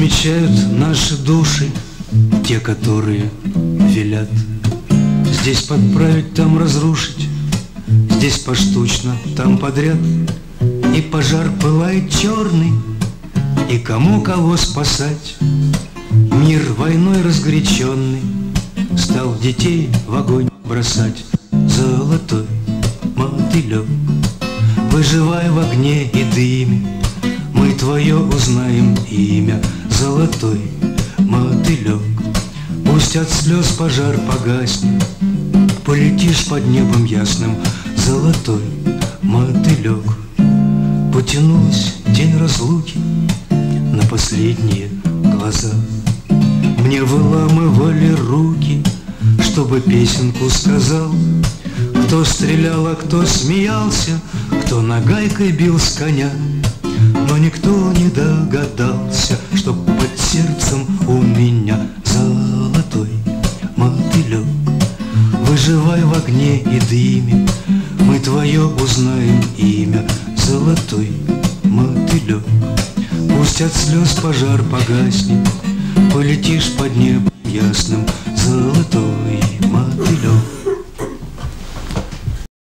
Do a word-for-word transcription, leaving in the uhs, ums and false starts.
замечают наши души, те, которые велят здесь подправить, там разрушить, здесь поштучно, там подряд. И пожар пылает черный, и кому кого спасать. Мир войной разгоряченный стал детей в огонь бросать. Золотой мотылек, выживай в огне и дыме, мы твое узнаем имя. Золотой мотылек, пусть от слез пожар погаснет, полетишь под небом ясным. Золотой мотылек, потянулась тень разлуки на последние глаза. Мне выламывали руки, чтобы песенку сказал. Кто стрелял, а кто смеялся, кто нагайкой бил с коня. Но никто не догадался, что под сердцем у меня золотой мотылек. Выживай в огне и дыме, мы твое узнаем имя. Золотой мотылек, пусть от слез пожар погаснет, полетишь под небом ясным. Золотой мотылек.